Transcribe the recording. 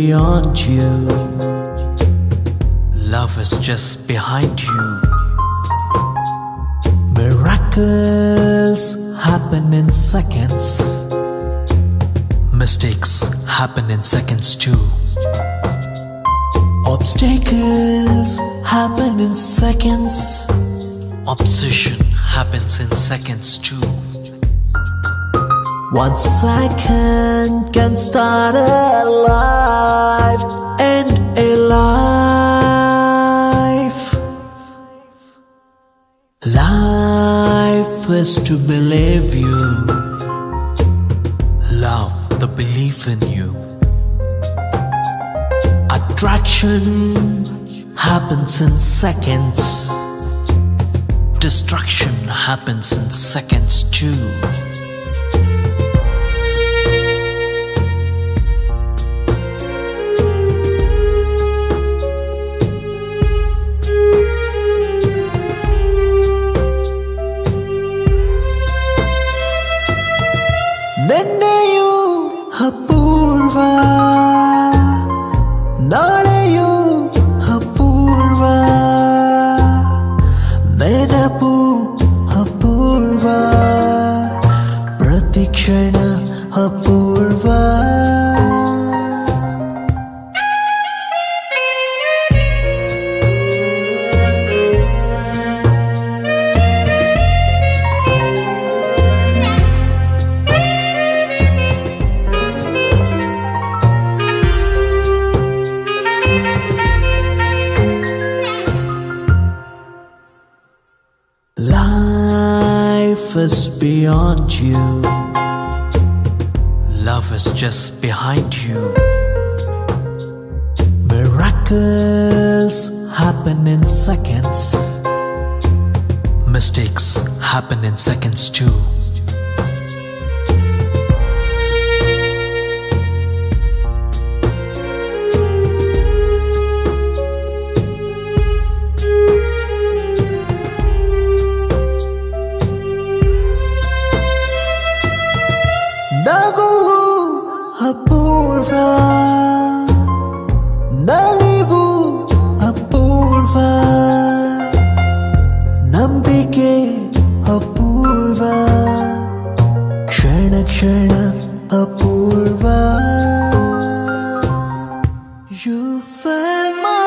beyond you. Love is just behind you. Miracles happen in seconds. Mistakes happen in seconds too. Obstacles happen in seconds. Opposition happens in seconds too. 1 second can start a life, end a life. Life is to believe you. Love the belief in you. Attraction happens in seconds. Destruction happens in seconds too. ನೆನ್ನೆಯೂ ಅಪೂರ್ವ, ನಾಳೆಯೂ ಅಪೂರ್ವ, ನೆನಪು ಅಪೂರ್ವ, ಪ್ರತಿಕ್ಷಣ ಅಪೂರ್ವ. Life is beyond you. Love is just behind you. Miracles happen in seconds. Mistakes happen in seconds too. ನಗುವು ಅಪೂರ್ವ, ನಲಿವು ಅಪೂರ್ವ, ನಂಬಿಕೆ ಅಪೂರ್ವ, ಕ್ಷಣ ಕ್ಷಣ ಅಪೂರ್ವ. You felt my